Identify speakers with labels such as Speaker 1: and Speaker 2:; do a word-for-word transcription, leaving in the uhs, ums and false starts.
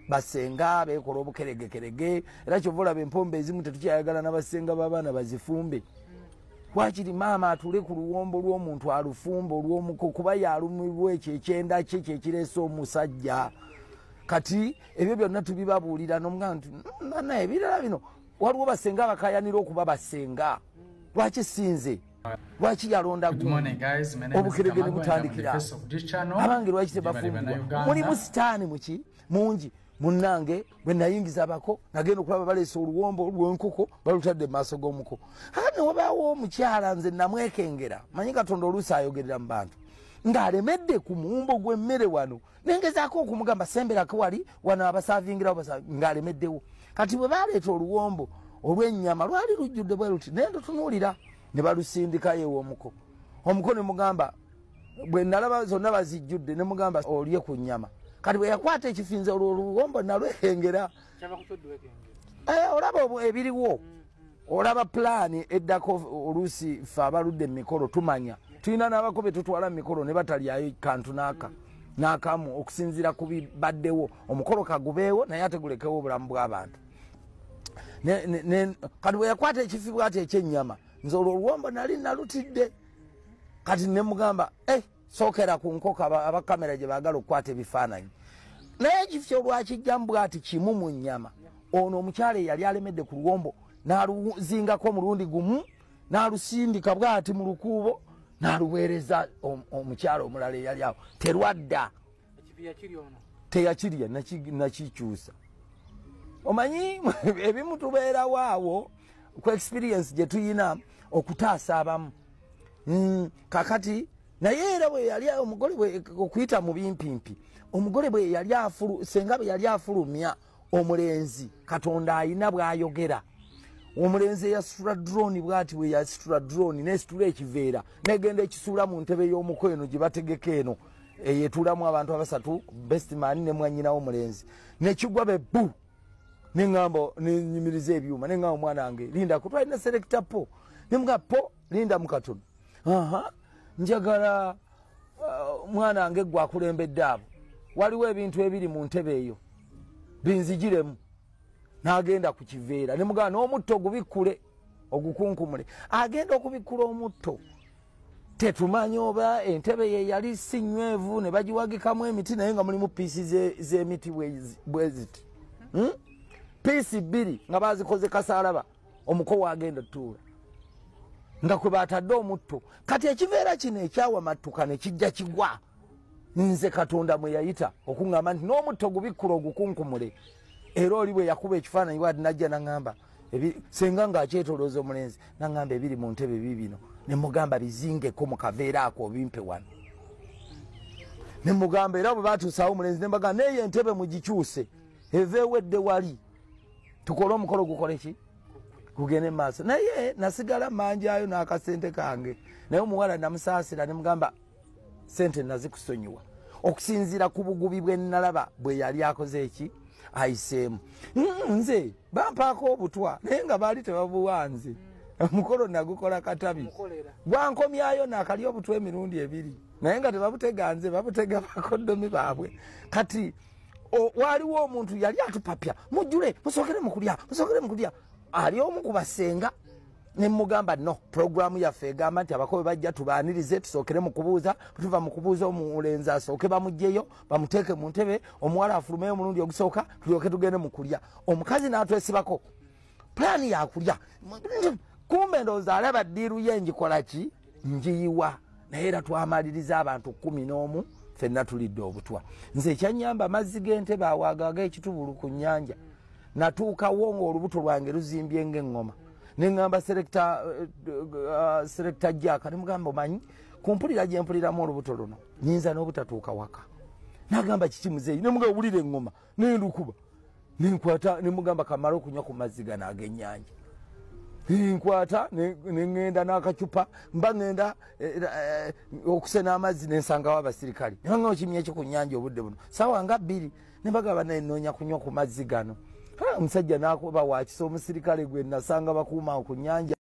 Speaker 1: basenga bekola obukeregekerege era kyovula bempombe ezimu tetukyayagala n'abasenga b'abaana bazifumbe wakiri maama atule ku luwombo lw'omuntu alufumba olw'omuko kuba yalumibwa ekyo ekyenda kye kyekireese omusajja kati ebyo byonna tubibabuulira n'omugamba nti naye ebirala bino waliwo basenga abakayanira okuba basenga lwaki sinze lwaki yalonda obukerege ne butandikira abange lwaki tebafumbirwa mulimu sitaani muki mungi munnange bwe nayingiza abako nagenda okulaba baleese oluwombo lw'enkoko balutadde mu maaso g'omuko ate wabaawo omukyala nze namwekengera manyi katonda oluusi ayogerera mu bantu ng'alemedde ku muwumbo gw'emmere wano nengezaako okumugamba semberako wali wano abasaavingirawo ng'alemeddewo kati bwe baleeta oluwombo olw'ennyama lwali lujjudde bwe luti naye ndotunuulira ne balusindikayo ew'omuko omuko ne mugamba bwe nalaba zonna bazijjudde ne mugamba olye ku nnyama kati bwe yakwata ekifinze olwo oluwombo nalwekengera olaba ebiriwo olaba pulaani eddako oluusi ffe abaludde emikolo tumanya tulina n'abakobe tutwala mu mikolo ne batalyayo kantu n'aka n'akamu okusinziira ku bibaddewo omukolo kagubeewo naye ate gulekewo obulamu bw'abantu kati bwe yakwata ekifi bwati ekyennyama nze olwo oluwombo nali nalutidde kati ne mugamba sookera ku nkoko abakamera gye baagala okukwata ebifaananyi naye ekifyo lwakijjamu bwati kimu mu nnyama ono omukyala eyali alemedde ku luwombo n'aluzingako omulundi gumu n'alusindika bwati mu lukuubo n'aluweereza omukyala omulala eyali awo terwadda teyakirya nakikyusa omanyi ebimu tubeerawo awo ku experience gye tuyina okutaasa abamu kakati naye era bwe yali omugole bwe okuyita mu bimpimpi omugole bwe yali afulu senga bwe yali afulumya omulenzi katonda ayina bw'ayogera omulenzi eyasitula drone bwati bwe yasitula drone nesitula ekiveera negenda ekisuula mu ntebe y'omuko eno gye bategeka eno eyetulamu abantu abasatu bestman ne mwanyinawo omulenzi nekigwa be bu neŋŋamba nenyimiriza ebyuma neŋŋamba omwana wange linda kutwalina selecta po nemuga po linda mu katono aha njagala mwana wange gwe akulembedde abo waliwo ebintu ebiri mu ntebe eyo binzigiremu n'agenda ku kiveera nemugamba n'omutto ogubikkule ogukunkumule agenda okubikkula omutto tetumanyi oba entebe ye yali sinywevu ne bagiwagikamu emiti naye nga mulimu piisi z'emiti bwe ziti piisi bbiri nga bazikoze kasaalaba omuko wagenda tuula nga kwe batadde omutto kati ekiveera kino ekyawamattuka ne kijja kigwa nze katonda mwe yayita okuŋŋamba nti n'omutto gubikkula ogukunkumule era oli bwe yakuba ekifaananyi bwati najja naŋŋamba senga ng'akyetolooza omulenzi naŋŋamba ebiri mu ntebe bibino ne mugamba bizingeko mu kaveera ako obimpe wano ne mugamba era bwe batuusaawo omulenzi ne mbagamba neeyo entebe mugikyuse eva ewedde wali tukole omukolo gukole ki gugende mu maaso naye nasigala manjayo n'akasente kange naye omuwala namusaasira ne mugamba sente nazikusonyiwa okusinziira ku bugubi bwe nalaba bwe yali akoze eki ayiseemu nze bampaako obutwa naye nga baali tebabuwanze omukolo nagukola katabi gwankomyayo naakali obutwa emirundi ebiri naye nga tebabutega nze babutega bakoddomi baabwe kati waliwo omuntu yali atupapya mujjule musookere mukulya musookere mukulya ali omu ku basenga ne mugamba no programu yaffe egamba nti abakobe bajja tubaanirize tusookere mu kubuuza tuva mu kubuuza omulenzi asooke bamugjeyo bamuteeke mu ntebe omuwala afulumeyo omulundi ogusooka tulyoke tugende mu kulya omukazi n'atwesibako pulaani yakulya kumbe ndowooza alaba ddiiru ye njikola ki njiyiwa naye era twamaliriza abantu kumi n'omu ffenna tulidde obutwa nze ekyanyamba amazzi g'entebe awo agaga ekitubulu ku nnyanja natuukawo ng'olubuto lwange luzimbye ng'eŋŋoma neŋŋamba selecta uh, selecta jaka ne mugamba omanyi kumpulira gye mpuliramu olubuto luno nyinza n'obutatuuka waka nagamba kiki muzeeyi ne mugamba owulira eŋŋoma nendukuba nenkwata ne mugamba kamala okunywa ku mazzi gano ag'ennyanja nkwata neŋŋenda n'akacupa mba ŋŋenda okusena amazzi nensangawo abasirikale nanga okimya eki ku nnyanja obudde buno sawa nga bbiri ne bagamba nenoonya kunywa ku mazzi gano omusajja n'akuba wakisa omusirikale gwe nasanga bakuuma ku nnyanja